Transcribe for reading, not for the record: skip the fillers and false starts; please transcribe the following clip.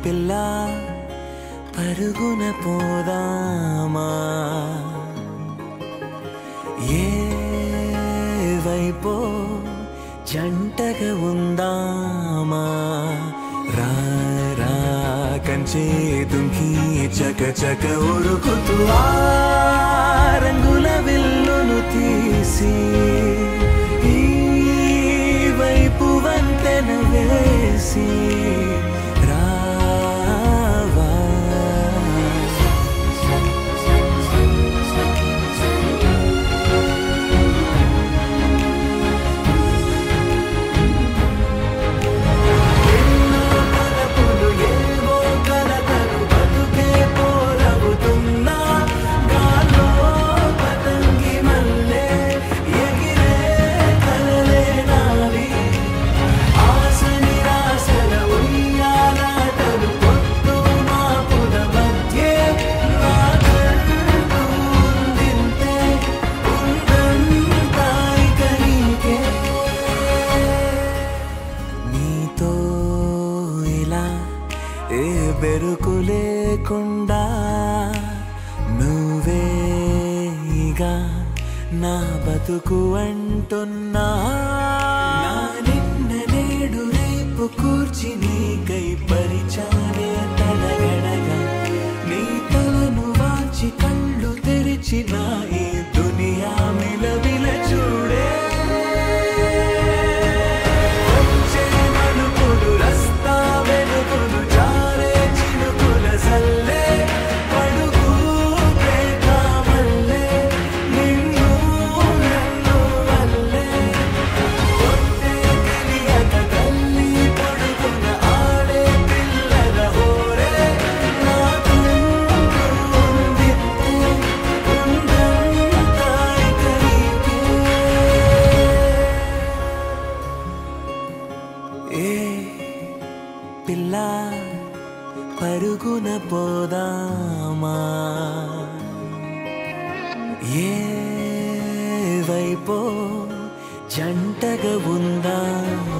పిల్ల పరుగున పోదామా ఏ వైపో జంటగా ఉందామా రా రా కంచే దుంకి చక చక ఉరుకుతూ ఆ రంగుల విల్లును తీసి ఈ వైపు వంతెన వేసి రావా ఎన్నో తలపులు ఏవో కలతలు బతుకే పోలవుతున్నా గాల్లో పతంగి మల్లె ఎగిరే కలలే నావి ఆశ నిరాశల ఉయ్యాలాటలు పొద్దు మాపుల మధ్యే నాకంటూ ఉందింతే ఉందంతా ఇక నీకే నీతో ఇలా ఏ బెరుకు లేకుండా నువ్వేగా నా బతుకు అంటున్నా నా నిన్న నేడు రేపు కూర్చి నీకై పరిచానే తడగడగా నీ తలను వాచి కళ్ళు తెరిచిన ఈ దునియా మిలవిల చూడే వచ్చే మలుపులు రస్తా వెలుగులు జారే చినుకుల సల్లే పడుగు ప్రేమల్లే నిన్ను నన్ను వల్లే కొట్టే తెలియక తల్లి పడుకున్న ఆడే పిల్లల హోరే నాకుంటూ ఉందింతే ఉందంతా ఇక నీకే ఏ పిల్ల పరుగున పోదామా ఏ వైపో జంటగా ఉందామా